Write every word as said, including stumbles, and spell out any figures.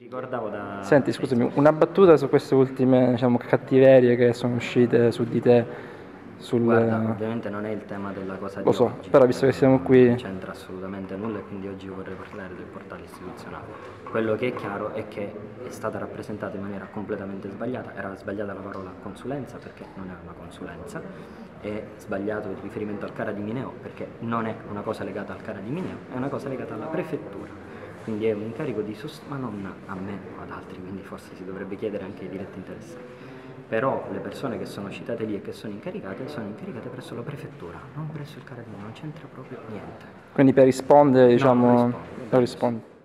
Ricordavo da... Senti, scusami, una battuta su queste ultime, diciamo, cattiverie che sono uscite su di te, sul... Guarda, ovviamente non è il tema della cosa Lo di so, oggi, però visto che siamo non qui... c'entra assolutamente nulla e quindi oggi vorrei parlare del portale istituzionale. Quello che è chiaro è che è stata rappresentata in maniera completamente sbagliata, era sbagliata la parola consulenza perché non è una consulenza, è sbagliato il riferimento al CARA di Mineo perché non è una cosa legata al CARA di Mineo, è una cosa legata alla prefettura. Quindi è un incarico di sostituzione, ma non a me o ad altri, quindi forse si dovrebbe chiedere anche ai diretti interessati. Però le persone che sono citate lì e che sono incaricate sono incaricate presso la prefettura, non presso il Carabinieri, non c'entra proprio niente. Quindi per rispondere, No, diciamo... non rispondo, per rispondere.